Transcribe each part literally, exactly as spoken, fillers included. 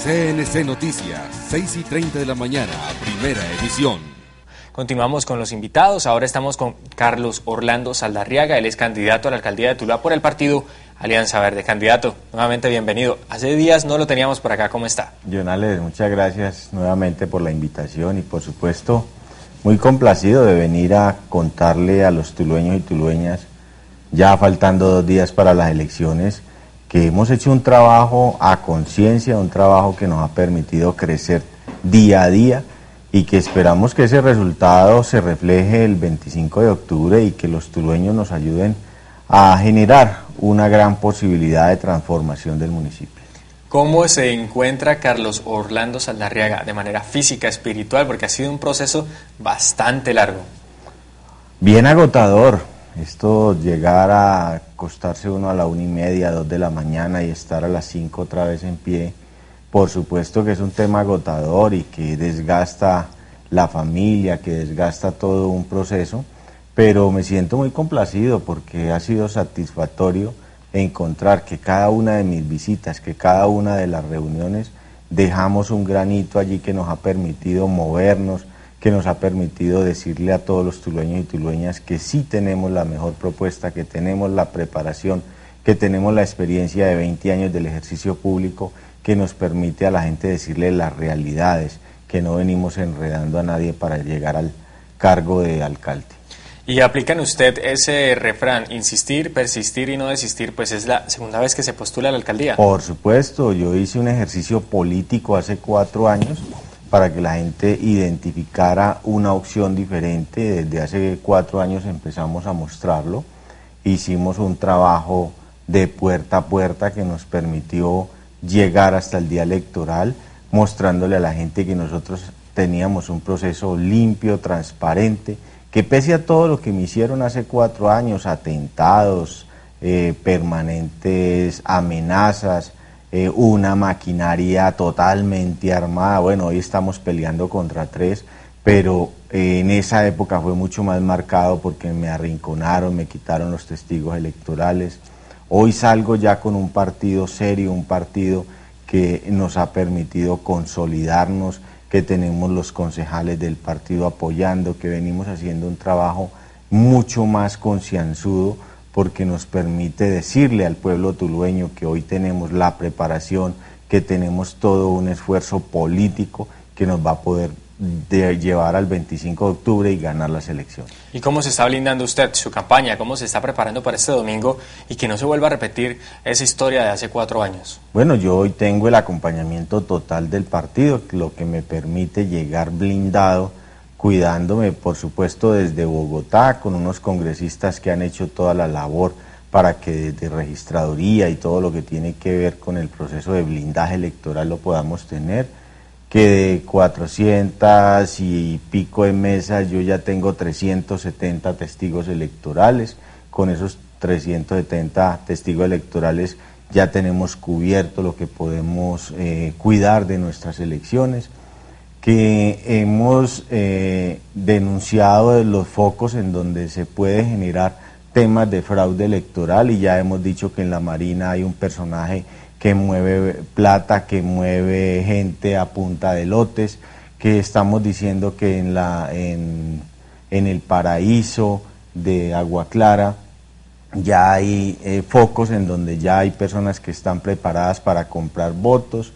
C N C Noticias, seis y treinta de la mañana, primera edición. Continuamos con los invitados. Ahora estamos con Carlos Orlando Saldarriaga. Él es candidato a la alcaldía de Tuluá por el partido Alianza Verde. Candidato, nuevamente bienvenido. Hace días no lo teníamos por acá. ¿Cómo está? Jonales, muchas gracias nuevamente por la invitación y por supuesto muy complacido de venir a contarle a los tulueños y tulueñas, ya faltando dos días para las elecciones, que hemos hecho un trabajo a conciencia, un trabajo que nos ha permitido crecer día a día y que esperamos que ese resultado se refleje el veinticinco de octubre y que los tulueños nos ayuden a generar una gran posibilidad de transformación del municipio. ¿Cómo se encuentra Carlos Orlando Saldarriaga de manera física, espiritual? Porque ha sido un proceso bastante largo. Bien agotador. Esto, llegar a acostarse uno a la una y media, dos de la mañana y estar a las cinco otra vez en pie, por supuesto que es un tema agotador y que desgasta la familia, que desgasta todo un proceso, pero me siento muy complacido porque ha sido satisfactorio encontrar que cada una de mis visitas, que cada una de las reuniones, dejamos un granito allí que nos ha permitido movernos, que nos ha permitido decirle a todos los tulueños y tulueñas que sí tenemos la mejor propuesta, que tenemos la preparación, que tenemos la experiencia de veinte años del ejercicio público, que nos permite a la gente decirle las realidades, que no venimos enredando a nadie para llegar al cargo de alcalde. Y aplican usted ese refrán, insistir, persistir y no desistir, pues es la segunda vez que se postula a la alcaldía. Por supuesto, yo hice un ejercicio político hace cuatro años, para que la gente identificara una opción diferente. Desde hace cuatro años empezamos a mostrarlo, hicimos un trabajo de puerta a puerta que nos permitió llegar hasta el día electoral, mostrándole a la gente que nosotros teníamos un proceso limpio, transparente, que pese a todo lo que me hicieron hace cuatro años, atentados, eh, permanentes amenazas, Eh, una maquinaria totalmente armada, bueno, hoy estamos peleando contra tres, pero eh, en esa época fue mucho más marcado porque me arrinconaron, me quitaron los testigos electorales. Hoy salgo ya con un partido serio, un partido que nos ha permitido consolidarnos, que tenemos los concejales del partido apoyando, que venimos haciendo un trabajo mucho más concienzudo, porque nos permite decirle al pueblo tulueño que hoy tenemos la preparación, que tenemos todo un esfuerzo político que nos va a poder de llevar al veinticinco de octubre y ganar las elecciones. ¿Y cómo se está blindando usted su campaña? ¿Cómo se está preparando para este domingo y que no se vuelva a repetir esa historia de hace cuatro años? Bueno, yo hoy tengo el acompañamiento total del partido, lo que me permite llegar blindado, cuidándome, por supuesto, desde Bogotá, con unos congresistas que han hecho toda la labor para que desde registraduría y todo lo que tiene que ver con el proceso de blindaje electoral lo podamos tener, que de cuatrocientas y pico de mesas yo ya tengo trescientos setenta testigos electorales. Con esos trescientos setenta testigos electorales ya tenemos cubierto lo que podemos eh, cuidar de nuestras elecciones, que hemos eh, denunciado de los focos en donde se puede generar temas de fraude electoral y ya hemos dicho que en la Marina hay un personaje que mueve plata, que mueve gente a punta de lotes, que estamos diciendo que en, la, en, en el paraíso de Agua Clara ya hay eh, focos en donde ya hay personas que están preparadas para comprar votos,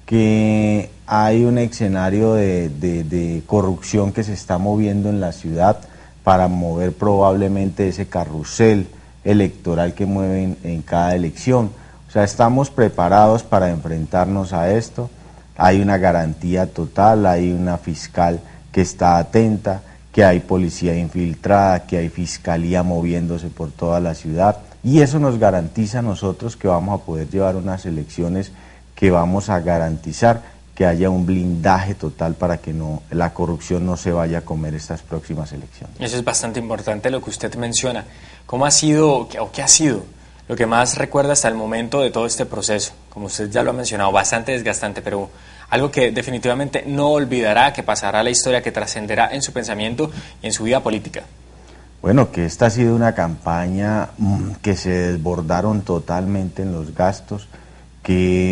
que hay un escenario de, de, de corrupción que se está moviendo en la ciudad para mover probablemente ese carrusel electoral que mueven en cada elección. O sea, estamos preparados para enfrentarnos a esto. Hay una garantía total, hay una fiscal que está atenta, que hay policía infiltrada, que hay fiscalía moviéndose por toda la ciudad, y eso nos garantiza a nosotros que vamos a poder llevar unas elecciones que vamos a garantizar que haya un blindaje total para que no, la corrupción no se vaya a comer estas próximas elecciones. Eso es bastante importante lo que usted menciona. ¿Cómo ha sido o qué ha sido lo que más recuerda hasta el momento de todo este proceso? Como usted ya lo ha mencionado, bastante desgastante, pero algo que definitivamente no olvidará, que pasará a la historia, que trascenderá en su pensamiento y en su vida política. Bueno, que esta ha sido una campaña mmm, que se desbordaron totalmente en los gastos, que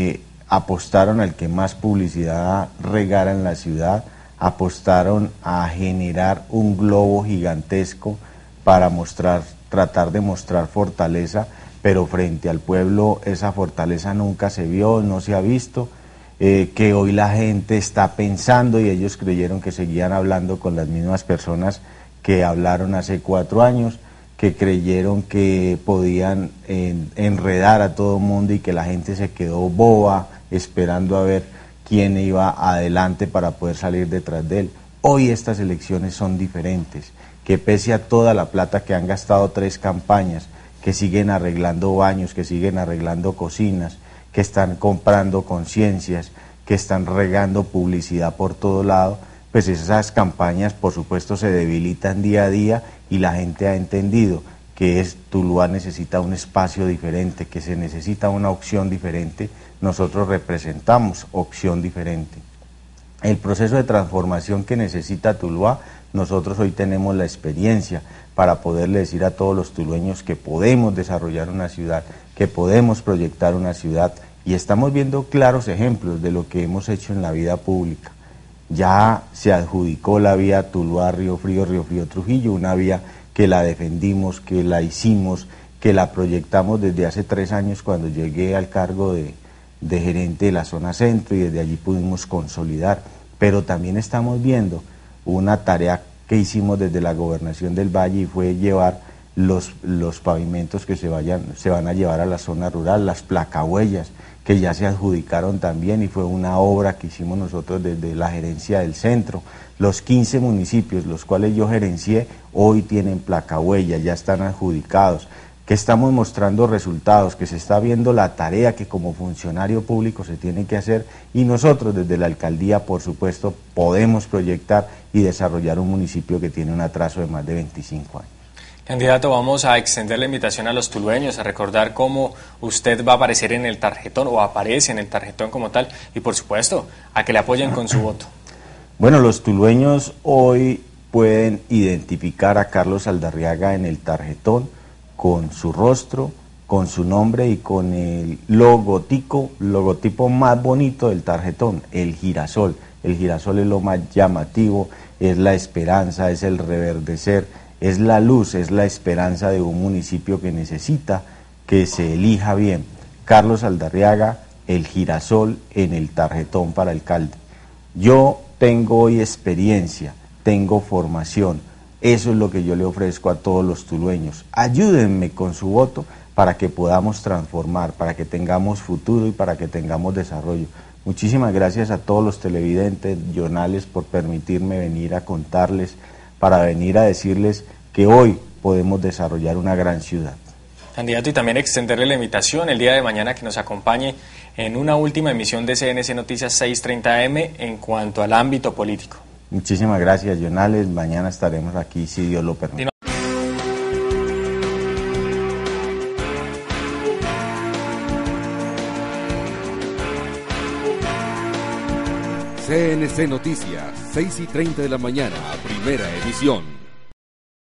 apostaron al que más publicidad regara en la ciudad, apostaron a generar un globo gigantesco para mostrar, tratar de mostrar fortaleza, pero frente al pueblo esa fortaleza nunca se vio, no se ha visto, eh, que hoy la gente está pensando y ellos creyeron que seguían hablando con las mismas personas que hablaron hace cuatro años, que creyeron que podían eh, enredar a todo el mundo y que la gente se quedó boba esperando a ver quién iba adelante para poder salir detrás de él. Hoy estas elecciones son diferentes, que pese a toda la plata que han gastado tres campañas, que siguen arreglando baños, que siguen arreglando cocinas, que están comprando conciencias, que están regando publicidad por todo lado, pues esas campañas por supuesto se debilitan día a día y la gente ha entendido que es, Tuluá necesita un espacio diferente, que se necesita una opción diferente. Nosotros representamos opción diferente. El proceso de transformación que necesita Tuluá, nosotros hoy tenemos la experiencia para poderle decir a todos los tulueños que podemos desarrollar una ciudad, que podemos proyectar una ciudad, y estamos viendo claros ejemplos de lo que hemos hecho en la vida pública. Ya se adjudicó la vía Tuluá-Río Frío, Río Frío-Trujillo, una vía que la defendimos, que la hicimos, que la proyectamos desde hace tres años cuando llegué al cargo de, de gerente de la zona centro y desde allí pudimos consolidar. Pero también estamos viendo una tarea que hicimos desde la Gobernación del Valle y fue llevar los, los pavimentos que se, vayan, se van a llevar a la zona rural, las placahuellas, que ya se adjudicaron también y fue una obra que hicimos nosotros desde la gerencia del centro. Los quince municipios, los cuales yo gerencié, hoy tienen placahuellas, ya están adjudicados, que estamos mostrando resultados, que se está viendo la tarea que como funcionario público se tiene que hacer y nosotros desde la alcaldía, por supuesto, podemos proyectar y desarrollar un municipio que tiene un atraso de más de veinticinco años. Candidato, vamos a extender la invitación a los tulueños, a recordar cómo usted va a aparecer en el tarjetón o aparece en el tarjetón como tal y por supuesto a que le apoyen con su voto. Bueno, los tulueños hoy pueden identificar a Carlos Aldarriaga en el tarjetón con su rostro, con su nombre y con el logotipo, logotipo más bonito del tarjetón, el girasol. El girasol es lo más llamativo, es la esperanza, es el reverdecer, es la luz, es la esperanza de un municipio que necesita que se elija bien. Carlos Aldarriaga, el girasol en el tarjetón para alcalde. Yo tengo hoy experiencia, tengo formación, eso es lo que yo le ofrezco a todos los tulueños. Ayúdenme con su voto para que podamos transformar, para que tengamos futuro y para que tengamos desarrollo. Muchísimas gracias a todos los televidentes, Jonales, por permitirme venir a contarles, para venir a decirles que hoy podemos desarrollar una gran ciudad. Candidato, y también extenderle la invitación el día de mañana que nos acompañe en una última emisión de C N C Noticias seiscientos treinta M en cuanto al ámbito político. Muchísimas gracias, Jonales. Mañana estaremos aquí, si Dios lo permite. C N C Noticias, seis y treinta de la mañana, primera edición.